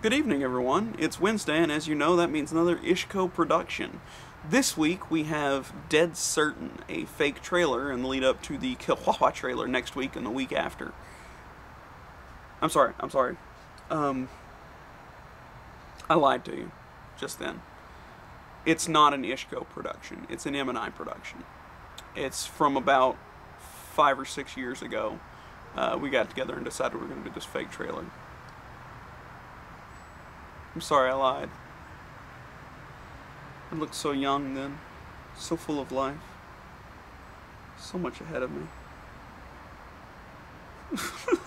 Good evening, everyone. It's Wednesday, and as you know, that means another Ishco production. This week we have Dead Certain, a fake trailer in the lead up to the Chihuahua trailer next week and the week after. I'm sorry. I lied to you just then. It's not an Ishco production. It's an M&I production. It's from about 5 or 6 years ago. We got together and decided we were going to do this fake trailer. I'm sorry I lied. I looked so young then, so full of life, so much ahead of me.